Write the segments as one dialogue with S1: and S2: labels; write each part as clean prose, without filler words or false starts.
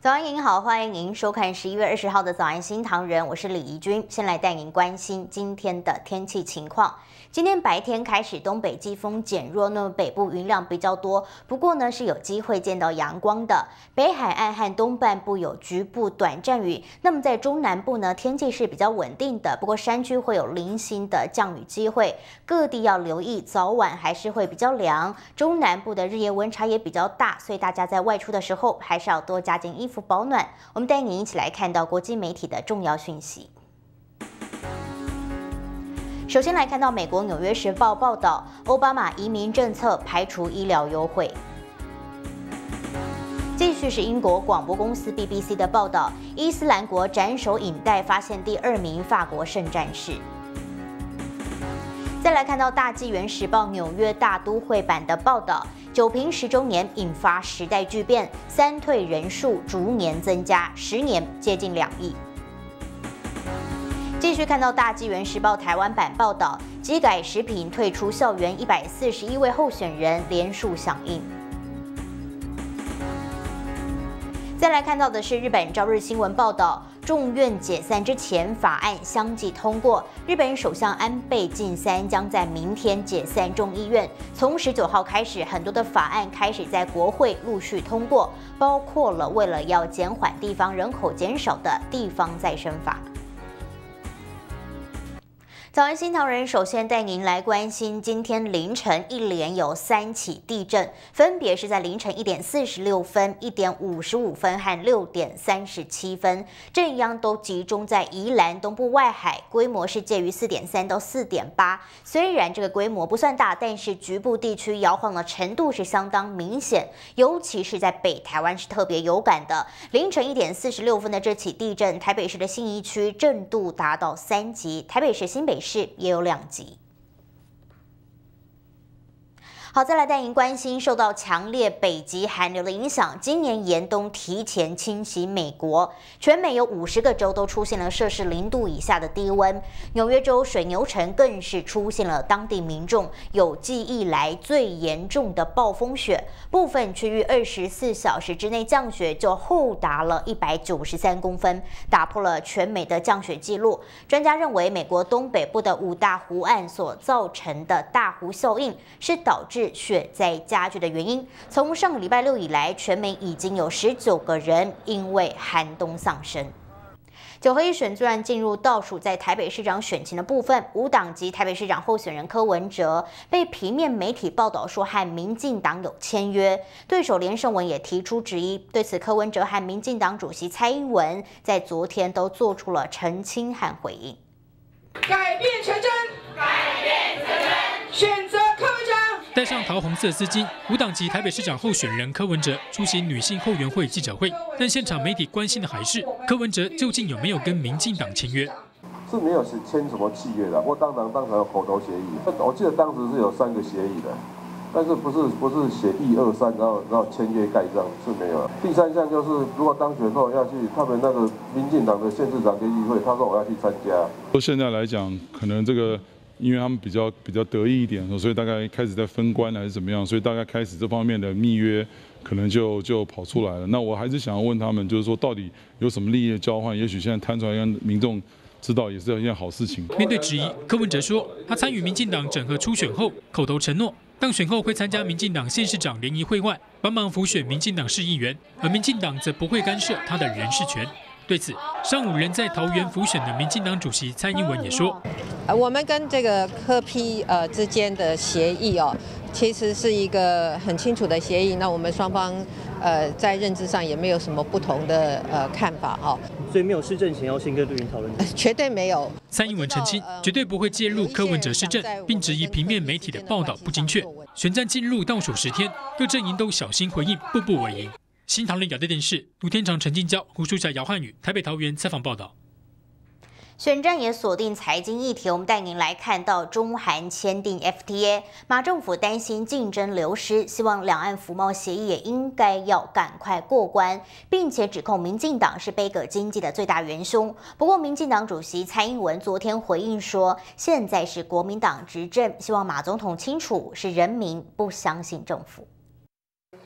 S1: 早安您好，欢迎您收看11月20号的早安新唐人，我是李怡君。先来带您关心今天的天气情况。今天白天开始东北季风减弱，那么北部云量比较多，不过呢是有机会见到阳光的。北海岸和东半部有局部短暂雨，那么在中南部呢天气是比较稳定的，不过山区会有零星的降雨机会，各地要留意早晚还是会比较凉。中南部的日夜温差也比较大，所以大家在外出的时候还是要多加件衣服保暖。我们带您一起来看到国际媒体的重要讯息。首先来看到美国《纽约时报》报道，奥巴马移民政策排除医疗优惠。继续是英国广播公司 BBC 的报道，伊斯兰国斩首引带发现第2名法国圣战士。再来看到大纪元时报纽约大都会版的报道，九评10周年引发时代巨变，三退人数逐年增加，10年接近2亿。继续看到大纪元时报台湾版报道，基改食品退出校园，141位候选人联署响应。再来看到的是日本朝日新闻报道，众院解散之前，法案相继通过。日本首相安倍晋三将在明天解散众议院。从19号开始，很多的法案开始在国会陆续通过，包括了为了要减缓地方人口减少的地方再生法。早安新唐人首先带您来关心，今天凌晨一连有3起地震，分别是在凌晨1点46分、1点55分和6点37分，震央都集中在宜兰东部外海，规模是介于4.3到4.8。虽然这个规模不算大，但是局部地区摇晃的程度是相当明显，尤其是在北台湾是特别有感的。凌晨1点46分的这起地震，台北市的信义区震度达到3级，台北市新北市也有2级。好，再来带您关心，受到强烈北极寒流的影响，今年严冬提前侵袭美国，全美有50个州都出现了摄氏0度以下的低温。纽约州水牛城更是出现了当地民众有记忆来最严重的暴风雪，部分区域24小时之内降雪就厚达了193公分，打破了全美的降雪记录。专家认为，美国东北部的5大湖岸所造成的大湖效应是导致雪灾加剧的原因。从上个礼拜6以来，全美已经有19个人因为寒冬丧生。9合1选战进入倒数，在台北市长选情的部分，无党籍台北市长候选人柯文哲被平面媒体报道说和民进党有签约，对手连胜文也提出质疑。对此，柯文哲和民进党主席蔡英文在昨天都做出了澄清和回应。
S2: 改变成真，改变成真，选择柯文哲。
S3: 戴上桃红色丝巾，无党籍台北市长候选人柯文哲出席女性后援会记者会，但现场媒体关心的还是柯文哲究竟有没有跟民进党签约？
S4: 是没有签什么契约的，不过当场有口头协议。我记得当时是有3个协议的，但是不是写1、2、3，然后签约盖章是没有的。第3项就是，如果当选后要去他们那个民进党的县市长跟议会，他说我要去参加。
S5: 现在来讲，可能这个。因为他们比较得意一点，所以大概开始在分官还是怎么样，所以大概开始这方面的密约可能就跑出来了。那我还是想要问他们，就是说到底有什么利益的交换？也许现在摊出来让民众知道，也是一件好事情。
S3: 面对质疑，柯文哲说，他参与民进党整合初选后，口头承诺当选后会参加民进党县市长联谊会外，帮忙辅选民进党市议员，而民进党则不会干涉他的人事权。对此，上午人在桃园辅选的民进党主席蔡英文也说，
S6: 我们跟这个柯批之间的协议其实是一个很清楚的协议。那我们双方在认知上也没有什么不同的看法
S7: 所以没有施政前要先跟绿营讨论，
S6: 绝对没有。
S3: 蔡英文澄清，绝对不会介入柯文哲施政，并质疑平面媒体的报道不精确。选战进入倒数10天，各阵营都小心回应，步步为营。新唐人亚太电视卢天长、陈进娇、胡淑霞、姚汉宇台北、桃园采访报道。
S1: 选战也锁定财经议题，我们带您来看到中韩签订 FTA， 马政府担心竞争流失，希望两岸服贸协议也应该要赶快过关，并且指控民进党是杯葛经济的最大元凶。不过，民进党主席蔡英文昨天回应说，现在是国民党执政，希望马总统清楚是人民不相信政府。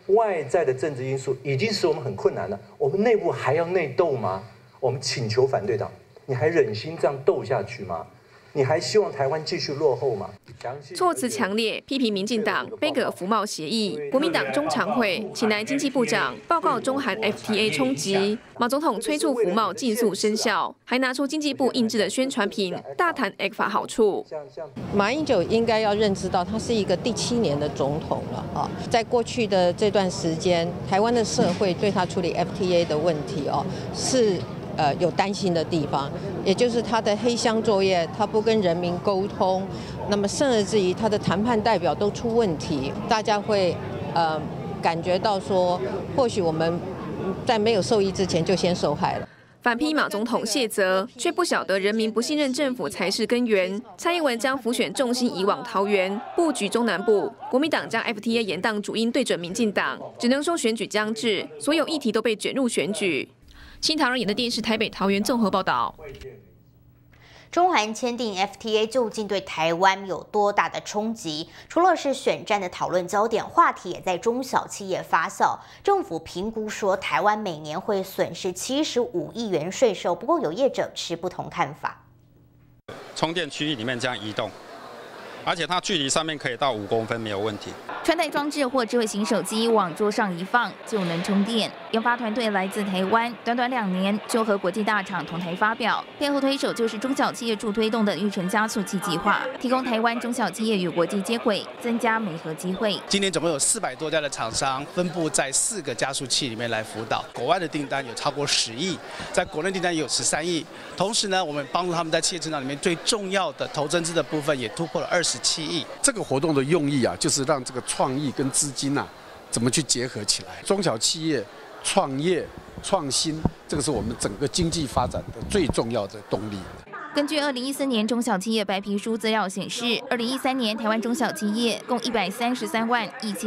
S8: 外在的政治因素已经使我们很困难了，我们内部还要内斗吗？我们请求反对党，你还忍心这样斗下去吗？你还希望台湾继续落后吗？
S9: 措辞强烈，批评民进党杯葛服贸协议。国民党中常会请来经济部长报告中韩 FTA 冲击。马总统催促服贸尽速生效，还拿出经济部印制的宣传品，大谈 ECFA 好处。
S6: 马英九应该要认知到，他是一个第7年的总统了啊。在过去的这段时间，台湾的社会对他处理 FTA 的问题是有担心的地方，也就是他的黑箱作业，他不跟人民沟通，那么甚而至于他的谈判代表都出问题，大家会感觉到说，或许我们在没有受益之前就先受害了。
S9: 反批马总统卸责，却不晓得人民不信任政府才是根源。蔡英文将辅选重心移往桃园，布局中南部。国民党将 FTA 延宕主因对准民进党，只能说选举将至，所有议题都被卷入选举。新唐人演的电视台北桃园综合报道。
S1: 中韩签订 FTA 究竟对台湾有多大的冲击？除了是选战的讨论焦点，话题也在中小企业发酵。政府评估说，台湾每年会损失75亿元税收，不过有业者持不同看法。
S10: 充电区域里面这样移动，而且它距离上面可以到5公分没有问题。
S11: 穿戴装置或智慧型手机往桌上一放就能充电。研发团队来自台湾，短短2年就和国际大厂同台发表，背后推手就是中小企业助推动的育成加速器计划，提供台湾中小企业与国际接轨，增加媒合机会。
S12: 今年总共有400多家的厂商分布在4个加速器里面来辅导，国外的订单有超过10亿，在国内订单也有13亿。同时呢，我们帮助他们在企业成长里面最重要的投增资的部分也突破了27亿。
S13: 这个活动的用意就是让这个创意跟资金怎么去结合起来？中小企业创业创新，这个是我们整个经济发展的最重要的动力。
S11: 根据2014年中小企业白皮书资料显示，2013年台湾中小企业共133万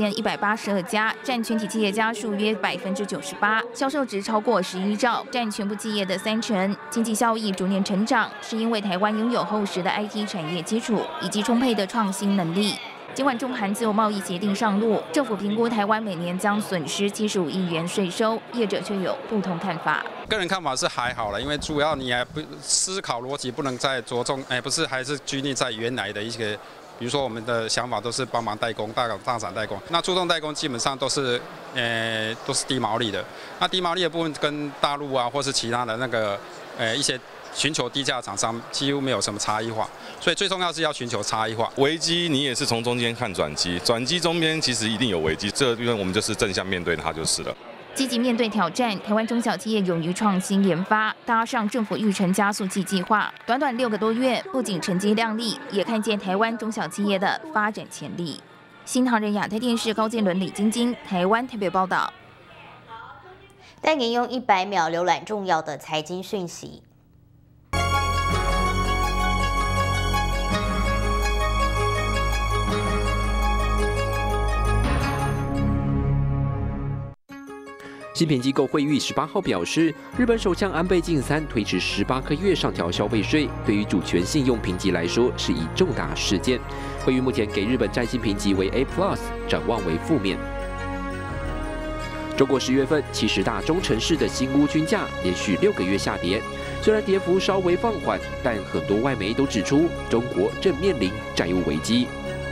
S11: 1182家，占全体企业家数约98%，销售值超过11兆，占全部企业的30%。经济效益逐年成长，是因为台湾拥有厚实的 IT 产业基础以及充沛的创新能力。尽管中韩自由贸易协定上路，政府评估台湾每年将损失75亿元税收，业者却有不同看法。
S10: 个人看法是还好了，因为主要你还不思考逻辑不能再着重，不是还是拘泥在原来的一些，比如说我们的想法都是帮忙代工、大厂代工，那注重代工基本上都是低毛利的，那低毛利的部分跟大陆啊或是其他的那个一些寻求低价的厂商几乎没有什么差异化，所以最重要是要寻求差异化。
S14: 危机你也是从中间看转机，转机中间其实一定有危机，这个部分我们就是正向面对它就是了。
S11: 积极面对挑战，台湾中小企业勇于创新研发，搭上政府育成加速器计划，短短6个多月，不仅成绩亮丽，也看见台湾中小企业的发展潜力。新唐人亚太电视高建伦、李晶晶，台湾台北报道。
S1: 带您用100秒浏览重要的财经讯息。
S15: 信评机构惠誉18号表示，日本首相安倍晋三推迟18个月上调消费税，对于主权信用评级来说是一重大事件。惠誉目前给日本债信评级为 A+， 展望为负面。中国10月份70大中城市的新屋均价连续6个月下跌，虽然跌幅稍微放缓，但很多外媒都指出，中国正面临债务危机。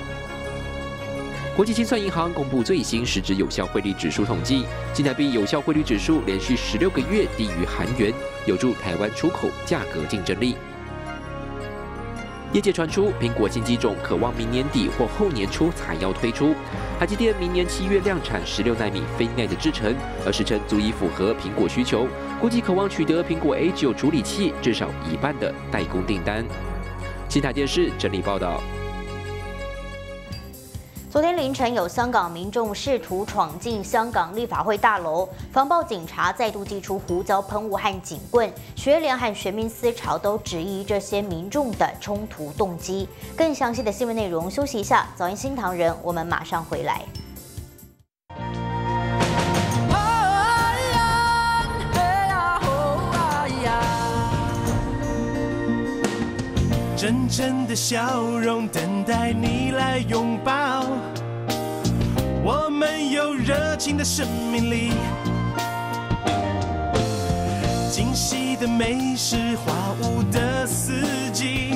S15: 国际清算银行公布最新实质有效汇率指数统计，新台币有效汇率指数连续16个月低于韩元，有助台湾出口价格竞争力。业界传出，苹果新机种可望明年底或后年初才要推出。台积电明年7月量产16奈米非耐的制程，而时程足以符合苹果需求，估计可望取得苹果 A9 处理器至少1半的代工订单。新台电视整理报道。
S1: 昨天凌晨，有香港民众试图闯进香港立法会大楼，防暴警察再度祭出胡椒喷雾和警棍，学联和学民思潮都质疑这些民众的冲突动机。更详细的新闻内容，休息一下，早安新唐人，我们马上回来。
S16: 真正的笑容等待你来拥抱， 我们有热情的生命力，惊喜的美食，花舞的四季，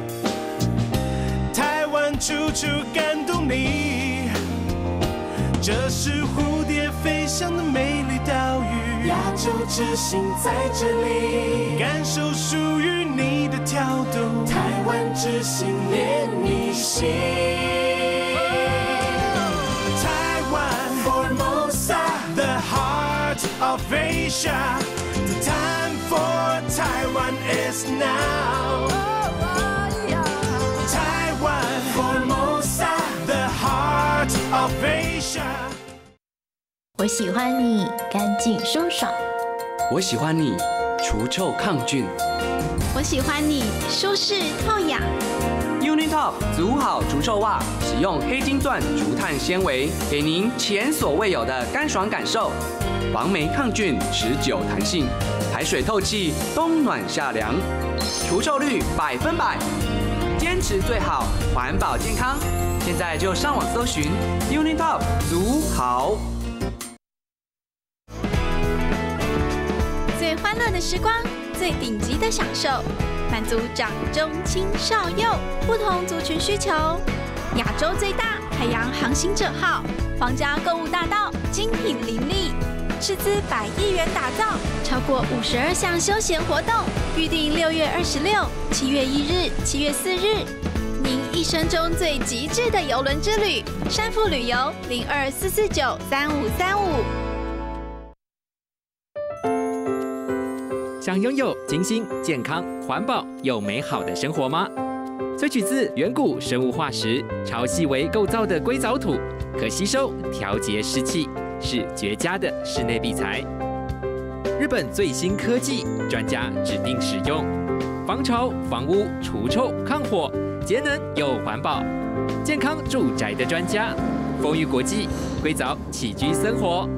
S16: 台湾处处感动你。这是蝴蝶飞翔的美丽岛屿，亚洲之星在这里，感受属于你的跳动，台湾之星连你心。台湾 Formosa, the heart of Asia, the time for Taiwan is now. 台湾 Formosa, the heart of Asia。
S17: 我喜欢你干净舒爽，
S18: 我喜欢你除臭抗菌，
S19: 我喜欢你舒适透氧。
S18: Unitop 足好除臭袜，使用黑金钻竹炭纤维，给您前所未有的干爽感受，防霉抗菌，持久弹性，排水透气，冬暖夏凉，除臭率100%，坚持最好，环保健康。现在就上网搜寻 Unitop 足好。
S19: 最欢乐的时光，最顶级的享受，满足长中青少幼不同族群需求。亚洲最大海洋航行者号皇家购物大道，精品林立，斥资100亿元打造，超过52项休闲活动，预定6月26、7月1日、7月4日。您一生中最极致的邮轮之旅，山富旅游02-449-3535。
S15: 想拥有清新、健康、环保又美好的生活吗？萃取自远古生物化石、超细微构造的硅藻土，可吸收、调节湿气，是绝佳的室内壁材。日本最新科技，专家指定使用，防潮、防污、除臭、抗火，节能又环保，健康住宅的专家。丰裕国际，硅藻起居生活。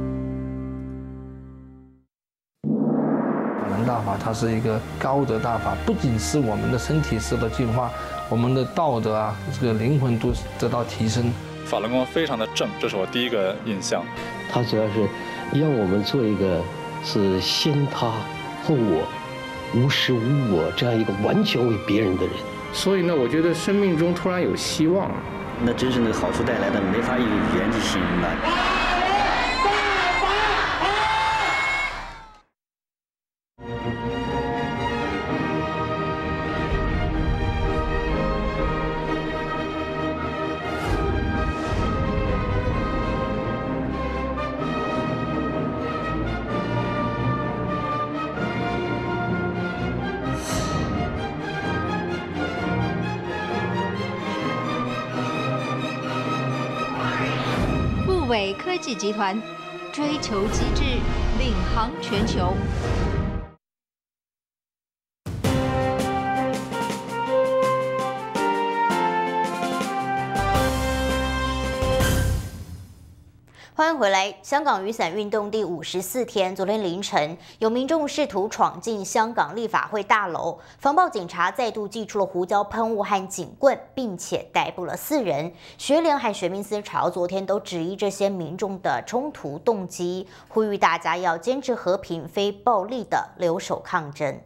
S20: 大法它是一个高德大法，不仅是我们的身体受到净化，我们的道德啊，这个灵魂都得到提升。
S21: 法轮功非常的正，这是我第一个印象。
S22: 它主要是让我们做一个是先他后我、无实无我这样一个完全为别人的人。
S23: 所以呢，我觉得生命中突然有希望，
S24: 那真是那个好处带来的，没法用语言去形容的。
S25: 伟科技集团追求机智，领航全球。
S1: 欢迎回来。香港雨伞运动第54天，昨天凌晨，有民众试图闯进香港立法会大楼，防暴警察再度祭出了胡椒喷雾和警棍，并且逮捕了4人。学联和学民思潮昨天都质疑这些民众的冲突动机，呼吁大家要坚持和平、非暴力的留守抗争。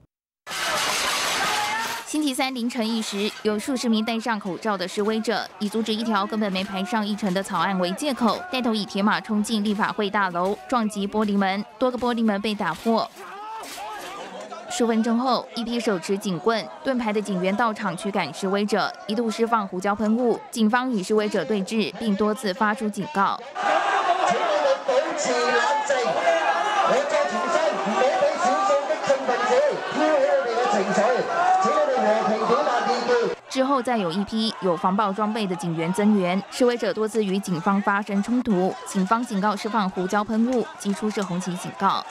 S11: 星期三凌晨1时，有数十名戴上口罩的示威者，以阻止一条根本没排上议程的草案为借口，带头以铁马冲进立法会大楼，撞击玻璃门，多个玻璃门被打破。数分钟后，一批手持警棍、盾牌的警员到场驱赶示威者，一度释放胡椒喷雾，警方与示威者对峙，并多次发出警告。
S26: 請你哋保持冷靜，我再重申，唔好俾少數的興奮者挑起我哋嘅情緒，請你哋和平表達意見。
S11: 之後再有一批有防暴裝備的警員增援，示威者多次與警方發生衝突，警方警告釋放胡椒噴霧，擊出射紅旗警告。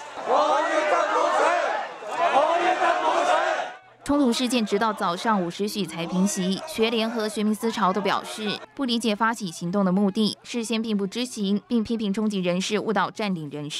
S11: 冲突事件直到早上5時許才平息。學聯和學民思潮都表示，不理解發起行動的目的，事先並不知情，並批評衝擊人士誤導佔領人士。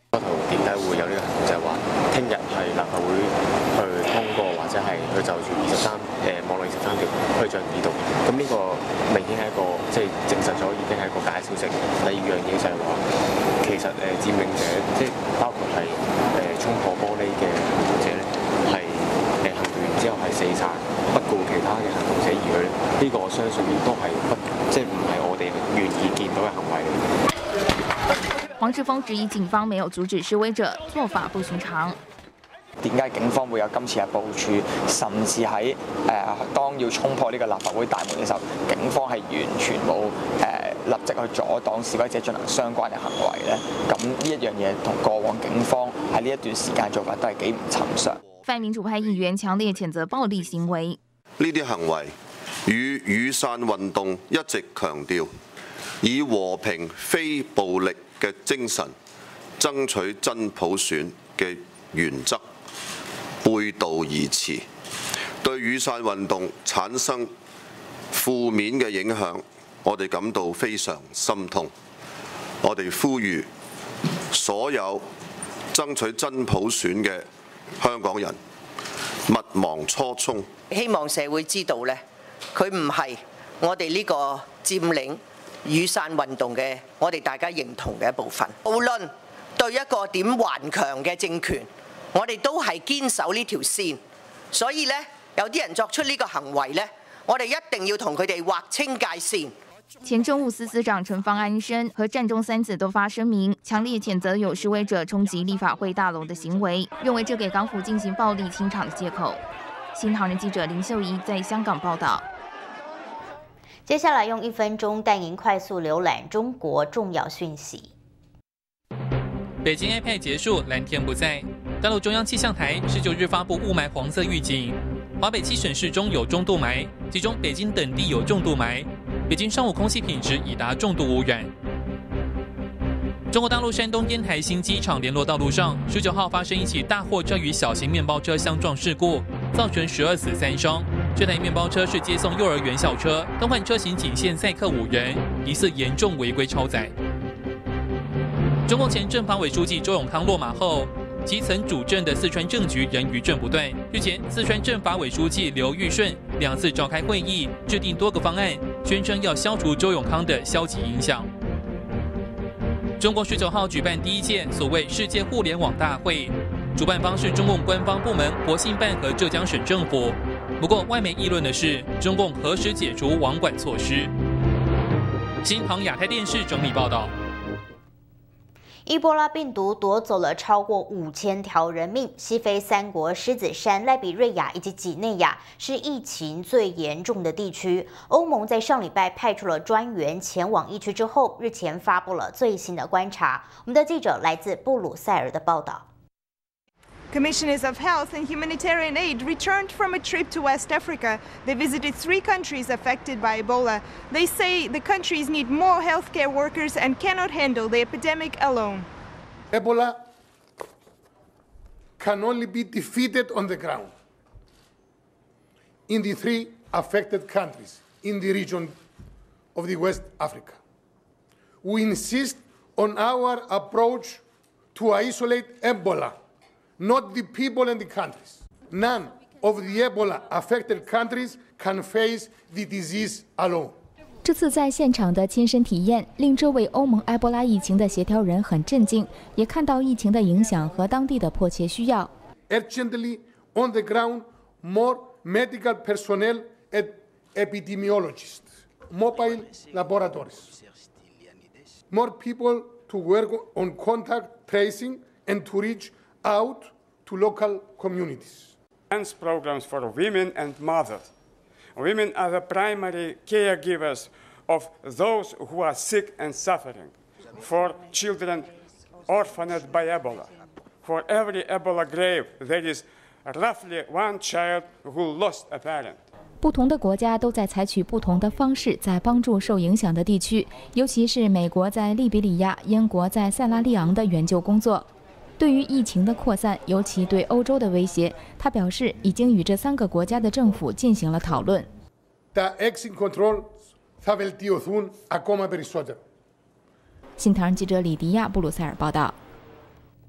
S2: 初頭點解會有呢個行動，就係話聽日係立法會去通過，或者係去就住網絡23條去進議讀。咁呢個明顯係一個即係證實咗已經係一個假消息。第二樣嘢就係話，其實佔領者即係包括係衝破玻璃嘅行動者咧，係行動完之後係四散，不顧其他嘅行動者而去咧。呢個我相信亦都係即係唔係我哋願意見到嘅行為。
S11: 黃志峰質疑警方沒有阻止示威者，做法不尋常。
S3: 點解警方會有今次嘅部署，甚至喺當要衝破呢個立法會大門嘅時候，警方係完全冇立即去阻擋示威者進行相關嘅行為咧？咁呢一樣嘢同過往警方喺呢一段時間做法都係幾唔尋常。
S11: 泛民主派議員強烈譴責暴力行為。
S4: 呢啲行為與雨傘運動一直強調以和平非暴力嘅精神爭取真普選嘅原則背道而馳，對雨傘運動產生負面嘅影響，我哋感到非常心痛。我哋呼籲所有爭取真普選嘅香港人勿忘初衷。
S5: 希望社會知道咧，佢唔係我哋呢個佔領雨傘運動嘅，我哋大家認同嘅一部分。無論對一個點頑強嘅政權，我哋都係堅守呢條線。所以咧，有啲人作出呢個行為咧，我哋一定要同佢哋劃清界線。
S11: 前政務司司長陳方安生和佔中三子都發聲明，強烈譴責有示威者衝擊立法會大樓的行為，認為這給港府進行暴力清場的借口。新唐人記者林秀儀在香港報道。
S1: 接下來用1分鐘帶您快速瀏覽中國重要訊息。
S7: 北京 iPad 結束，藍天不在。大陸中央氣象台19日發布霧霾黃色預警，華北7省市中有中度霾，其中北京等地有重度霾。北京上午空氣品質已達重度污染。中國大陸山東煙台新機場聯絡道路上19號發生一起大貨車與小型麵包車相撞事故，造成12死3傷。這台麵包車是接送幼兒園校車，更換車型僅限載客5人，疑似嚴重違規超載。中共前政法委書記周永康落馬後，其曾主政的四川政局仍餘震不斷。日前，四川政法委書記劉玉順2次召開會議，制定多個方案，宣稱要消除周永康的消極影響。中國19號舉辦第一屆所謂世界互聯網大會，主辦方是中共官方部門國信辦和浙江省政府。不過，外媒議論的是中共何時解除網管措施。新唐亞太電視整理報道。
S1: 伊波拉病毒奪走了超過5000條人命。西非3國獅子山、賴比瑞亞以及幾內亞是疫情最嚴重的地區。歐盟在上禮拜派出了專員前往疫區之後，日前發布了最新的觀察。我們的記者來自布魯塞爾的報道。
S8: Commissioners of Health and Humanitarian Aid returned from a trip to West Africa. They visited 3 countries affected by Ebola. They say the countries need more healthcare workers and cannot handle the epidemic alone.
S27: Ebola can only be defeated on the ground. In the 3 affected countries in the region of the West Africa, we insist on our approach to isolate Ebola.Not the people and the countries. None of the Ebola-affected countries can face the disease alone.
S28: 这次在现场的亲身体验，令这位欧盟埃博拉疫情的协调人很震惊，也看到疫情的影响和当地的迫切需要。
S27: Urgently on the ground, more medical personnel and epidemiologists, mobile laboratories, more people to work on contact tracing and to reach.out to local communities.
S29: Programs for women and mothers. Women are the primary caregivers of those who are sick and suffering. For children orphaned by Ebola. For every Ebola grave, there is roughly 1 child who lost a parent.
S28: 不同的国家都在采取不同的方式，在帮助受影响的地区，尤其是美国在利比里亚、英国在塞拉利昂的援救工作。对于疫情的扩散，尤其对欧洲的威胁，他表示已经与这3个国家的政府进行了讨论。新唐人记者李迪亚布鲁塞尔报道。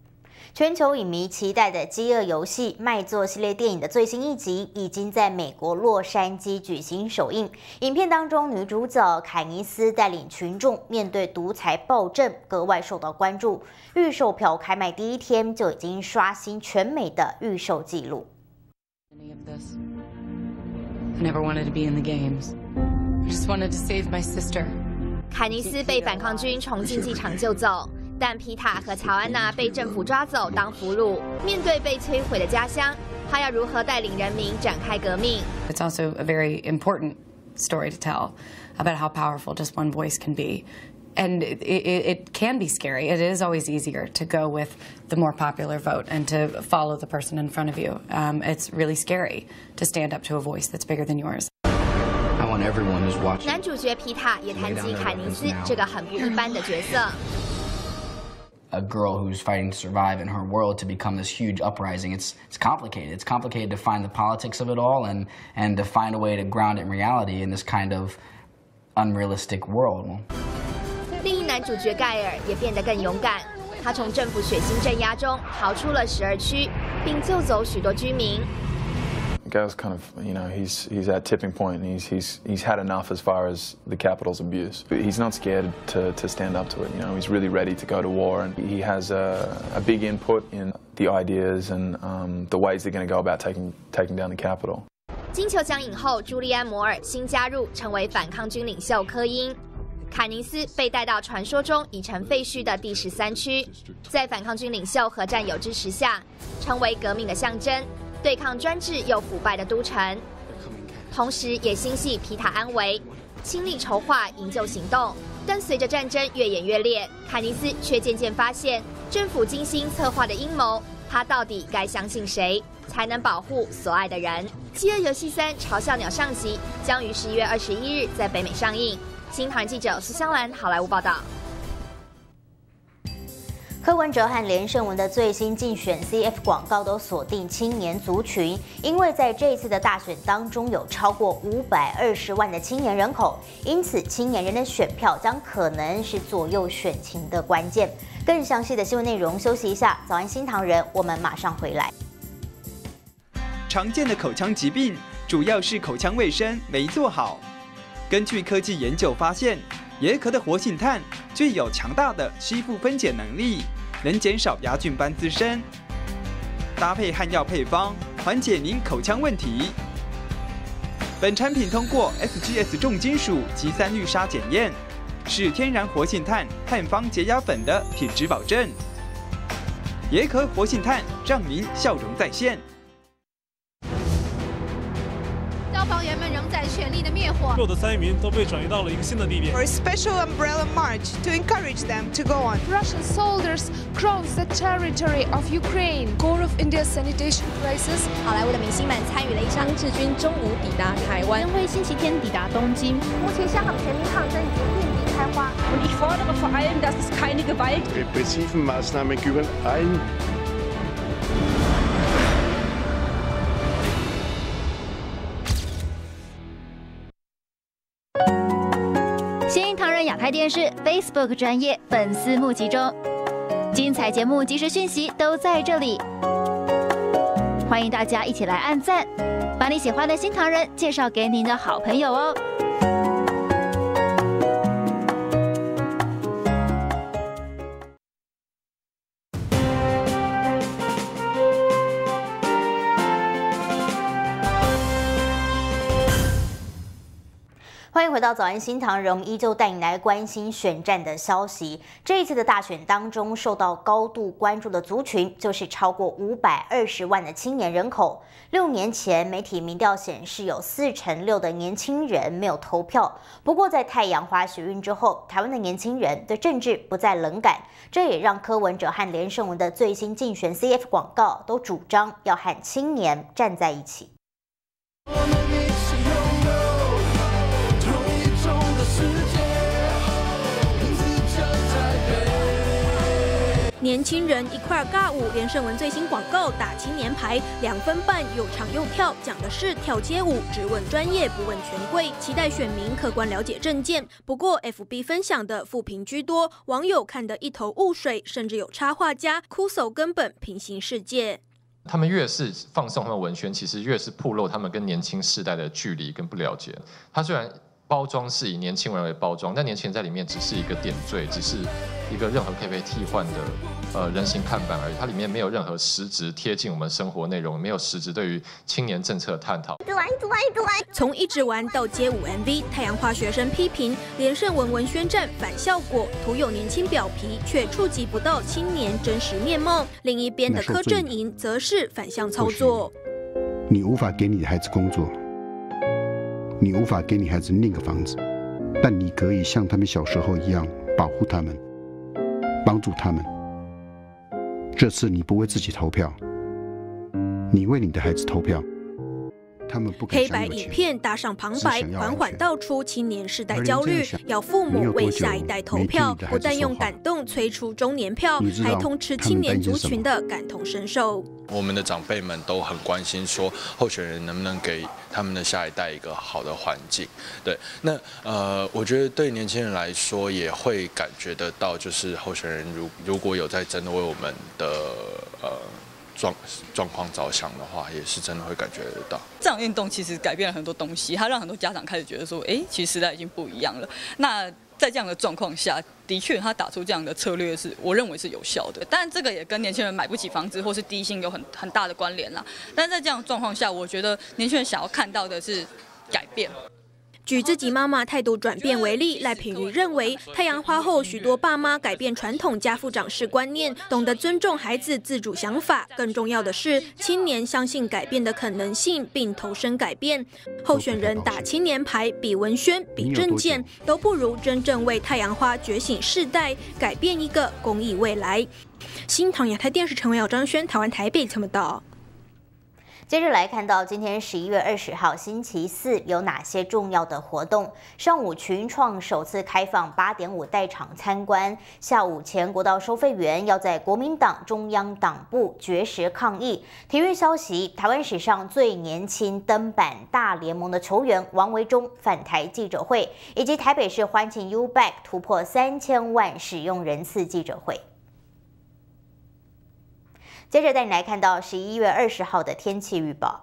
S1: 全球影迷期待的《饥饿游戏》卖座系列电影的最新一集，已经在美国洛杉矶举行首映。影片当中，女主角凯尼斯带领群众面对独裁暴政，格外受到关注。预售票开卖第一天就已经刷新全美的预售纪录。
S6: I never wanted to be in the games. I just wanted to save my sister.
S11: 凯尼斯被反抗军从竞技场救走，但皮塔和乔安娜被政府抓走当俘虏。面对被摧毁的家乡，他要如何带领人民展开革命
S6: It's also a very important story to tell about how powerful just one voice can be. And it can be scary. It is always easier to go with the more popular vote and to follow the person in front of you. It's really scary to stand up to a voice that's bigger than yours.
S9: I want everyone who's watching.
S11: 男主角皮塔也谈及凯尼斯这个很不一般的角色。
S9: A girl who's fighting to survive in her world to become this huge uprising. It's complicated. It's complicated to find the politics of it all and to find a way to ground it in reality in this kind of unrealistic world.
S11: 另一男主角盖尔也变得更勇敢，他从政府血腥镇压中逃出了12区，并救走许多居民。
S10: Guy's kind of, he's at tipping point, and he's had enough as far as the capital's abuse. But he's not scared to stand up to it. He's really ready to go to war, and he has a big input in the ideas and the ways they're going to go about taking down the capital.
S11: 金球奖影后朱利安·摩尔新加入，成为反抗军领袖科因。凯尼斯被带到传说中已成废墟的第13区，在反抗军领袖和战友支持下，成为革命的象征。对抗专制又腐败的都城，同时也心系皮塔安危，倾力筹划营救行动。但随着战争越演越烈，凯尼斯却渐渐发现，政府精心策划的阴谋，他到底该相信谁，才能保护所爱的人？《饥饿游戏3：嘲笑鸟》上集将于11月21日在北美上映。新唐人记者苏香兰，好莱坞报道。
S1: 柯文哲和连胜文的最新竞选 CF 广告都锁定青年族群，因为在这一次的大选当中有超过520万的青年人口，因此青年人的选票将可能是左右选情的关键。更详细的新闻内容，休息一下。早安新唐人，我们马上回来。
S12: 常见的口腔疾病主要是口腔卫生没做好。根据科技研究发现，椰壳的活性炭具有强大的吸附分解能力，能减少牙菌斑滋生。搭配汉药配方，缓解您口腔问题。本产品通过 SGS 重金属及3氯沙检验，是天然活性炭汉方洁牙粉的品质保证。椰壳活性炭让您笑容再现。
S13: 消防员们仍在全力的灭火。
S14: 弱的3名都被转移到了一个新的地点。
S8: For a special umbrella march to encourage them to go on.
S16: Russian soldiers cross the territory of Ukraine. Core of India's sanitation crisis.
S13: 好莱坞的明星们参与了一场志军中午抵达台湾，
S16: 灯会星期天抵达东京。
S13: 目前香港全民抗争已经遍地开花。
S17: Und ich fordere vor allem, dass es keine Gewalt.
S18: Repressiven Maßnahmen gegenüber allen.
S28: 新唐人亚太电视 Facebook 专页粉丝募集中，精彩节目、即时讯息都在这里，欢迎大家一起来按赞，把你喜欢的新唐人介绍给您的好朋友哦。
S1: 欢迎回到早安新唐人，依旧带你来关心选战的消息。这一次的大选当中，受到高度关注的族群就是超过520万的青年人口。6年前，媒体民调显示有46%的年轻人没有投票。不过，在太阳花学运之后，台湾的年轻人对政治不再冷感，这也让柯文哲和连胜文的最新竞选 CF 广告都主张要和青年站在一起。
S19: 年
S13: 年轻人一块尬舞，连胜文最新广告打青年牌，2分半又唱又跳，讲的是跳街舞，只问专业不问权贵，期待选民客观了解政见。不过 FB 分享的负评居多，网友看得一头雾水，甚至有插画家哭诉根本平行世界。
S2: 他们越是放送他们文宣，其实越是暴露他们跟年轻世代的距离跟不了解。他虽然包装是以年轻人为包装，但年轻人在里面只是一个点缀，只是一个任何可以被替换的人形看板而已。它里面没有任何实质贴近我们生活内容，没有实质对于青年政策的探讨。
S13: 从一直玩到街舞 MV， 太阳花学生批评连胜文文宣战反效果，徒有年轻表皮，却触及不到青年真实面貌。另一边的柯震营则是反向操作。
S15: 你无法给你的孩子工作，你无法给你孩子另一个房子，但你可以像他们小时候一样保护他们，帮助他们。这次你不为自己投票，你为你的孩子投票。
S13: 黑白影片搭上旁白，缓缓道出青年世代焦虑，要父母为下一代投票，不但用感动催出中年票，还痛斥青年族群的感同身受。
S20: 我们的长辈们都很关心，说候选人能不能给他们的下一代一个好的环境。对，那我觉得对年轻人来说也会感觉得到，就是候选人如果有在真的为我们的状况着想的话，也是真的会感觉得到。
S21: 这场运动其实改变了很多东西，它让很多家长开始觉得说，其实时代已经不一样了。那在这样的状况下，的确他打出这样的策略我认为是有效的。当然，这个也跟年轻人买不起房子或是低薪有很大的关联啦。但是在这样的状况下，我觉得年轻人想要看到的是改变。
S13: 举自己妈妈态度转变为例，赖品妤认为，太阳花后许多爸妈改变传统家父长式观念，懂得尊重孩子自主想法。更重要的是，青年相信改变的可能性，并投身改变。候选人打青年牌，比文宣、比政见，都不如真正为太阳花觉醒世代，改变一个公益未来。新唐亚太电视陈伟尧、张轩，台湾台北报道。
S1: 接着来看到今天11月20号星期四有哪些重要的活动。上午群创首次开放8点5代场参观，下午前国道收费员要在国民党中央党部绝食抗议。体育消息，台湾史上最年轻登板大联盟的球员王维忠返台记者会，以及台北市欢庆 U-Bike 突破3000万使用人次记者会。接着带你来看到11月20号的天气预报。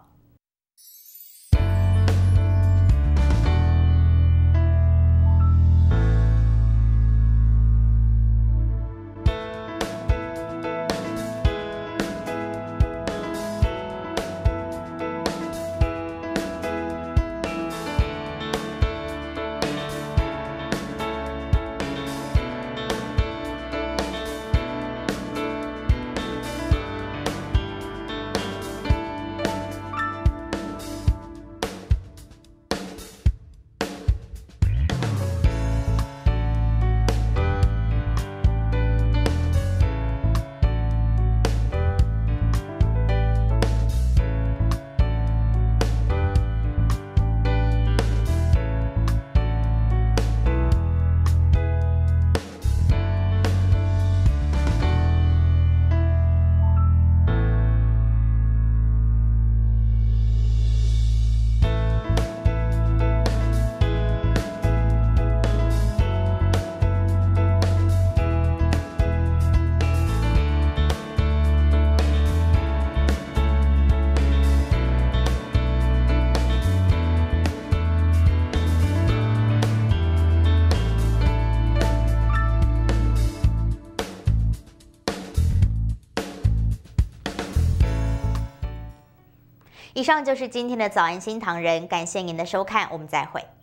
S1: 以上就是今天的早安新唐人，感谢您的收看，我们再会。